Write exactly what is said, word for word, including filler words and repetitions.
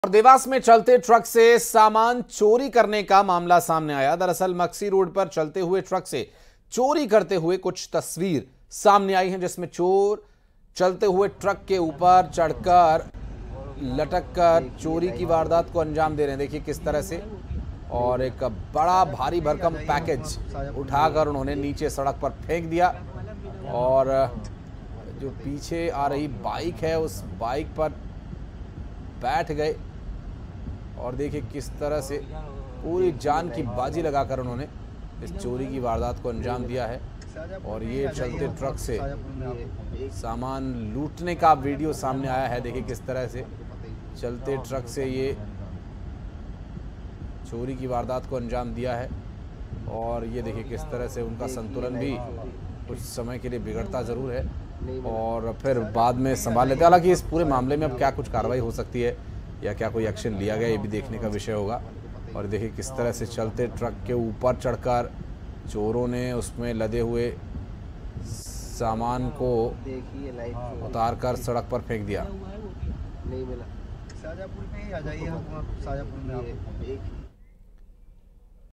और देवास में चलते ट्रक से सामान चोरी करने का मामला सामने आया। दरअसल मक्सी रोड पर चलते हुए ट्रक से चोरी करते हुए कुछ तस्वीर सामने आई हैं, जिसमें चोर चलते हुए ट्रक के ऊपर चढ़कर लटक कर चोरी की वारदात को अंजाम दे रहे हैं। देखिए किस तरह से, और एक बड़ा भारी भरकम पैकेज उठाकर उन्होंने नीचे सड़क पर फेंक दिया और जो पीछे आ रही बाइक है उस बाइक पर बैठ गए और देखिए किस तरह से पूरी जान की बाजी लगाकर उन्होंने इस चोरी की वारदात को अंजाम दिया है। और ये चलते ट्रक से सामान लूटने का वीडियो सामने आया है। देखिए किस तरह से चलते ट्रक से ये चोरी की वारदात को अंजाम दिया है। और ये देखिए किस तरह से उनका संतुलन भी कुछ समय के लिए बिगड़ता ज़रूर है और फिर बाद में संभाल लेते हैं। हालांकि इस पूरे मामले में अब क्या कुछ कार्रवाई हो सकती है या क्या कोई एक्शन लिया गया, ये भी देखने का विषय होगा। और देखिए किस तरह से चलते ट्रक के ऊपर चढ़कर चोरों ने उसमें लदे हुए सामान को उतारकर सड़क पर फेंक दिया। नहीं मिला। शाहजहाँपुर पे ही आ जाइए, हम शाहजहाँपुर में आप